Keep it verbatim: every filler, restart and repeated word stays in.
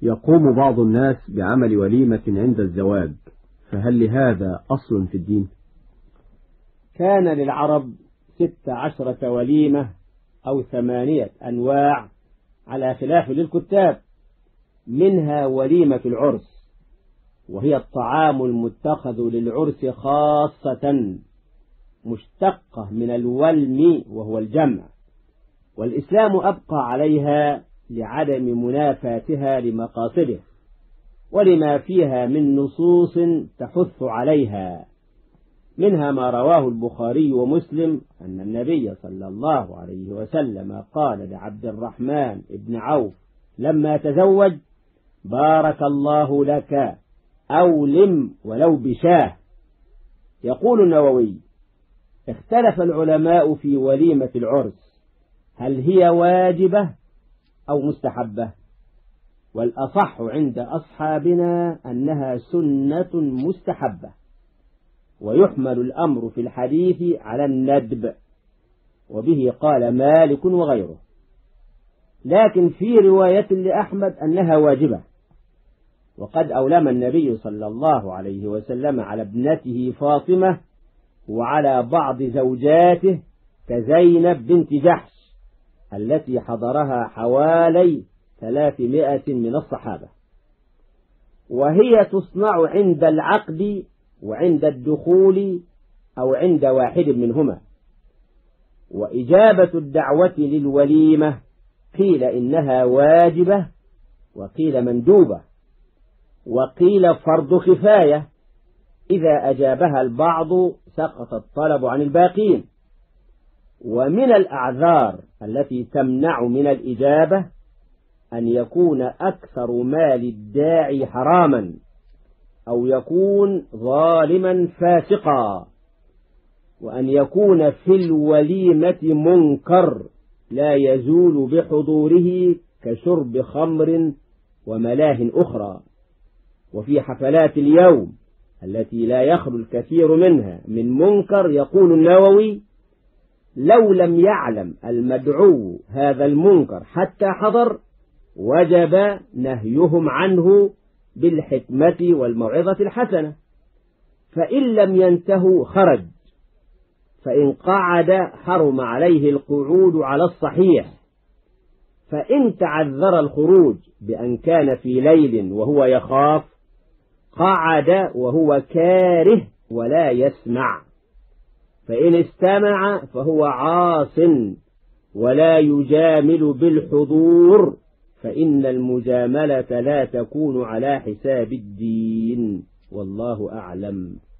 يقوم بعض الناس بعمل وليمة عند الزواج، فهل لهذا أصل في الدين؟ كان للعرب ست عشرة وليمة أو ثمانية أنواع على خلاف للكتاب، منها وليمة العرس، وهي الطعام المتخذ للعرس خاصة، مشتقة من الولم وهو الجمع، والإسلام أبقى عليها لعدم منافاتها لمقاصده ولما فيها من نصوص تحث عليها، منها ما رواه البخاري ومسلم أن النبي صلى الله عليه وسلم قال لعبد الرحمن بن عوف لما تزوج: بارك الله لك، أولم ولو بشاه. يقول النووي: اختلف العلماء في وليمة العرس، هل هي واجبة أو مستحبة؟ والأصح عند أصحابنا أنها سنة مستحبة، ويحمل الأمر في الحديث على الندب، وبه قال مالك وغيره، لكن في رواية لأحمد أنها واجبة، وقد أولم النبي صلى الله عليه وسلم على ابنته فاطمة وعلى بعض زوجاته كزينب بنت جحش التي حضرها حوالي ثلاثمائة من الصحابة، وهي تصنع عند العقد وعند الدخول أو عند واحد منهما. وإجابة الدعوة للوليمة قيل إنها واجبة، وقيل مندوبة، وقيل فرض كفاية، إذا أجابها البعض سقط الطلب عن الباقين. ومن الأعذار التي تمنع من الإجابة أن يكون أكثر مال الداعي حراما، أو يكون ظالما فاسقا، وأن يكون في الوليمة منكر لا يزول بحضوره كشرب خمر وملاه أخرى. وفي حفلات اليوم التي لا يخلو الكثير منها من منكر، يقول النووي: لو لم يعلم المدعو هذا المنكر حتى حضر وجب نهيهم عنه بالحكمة والموعظة الحسنة، فإن لم ينتهوا خرج، فإن قعد حرم عليه القعود على الصحيح، فإن تعذر الخروج بأن كان في ليل وهو يخاف قعد وهو كاره ولا يسمع، فإن استمع فهو عاص ولا يجامل بالحضور، فإن المجاملة لا تكون على حساب الدين، والله أعلم.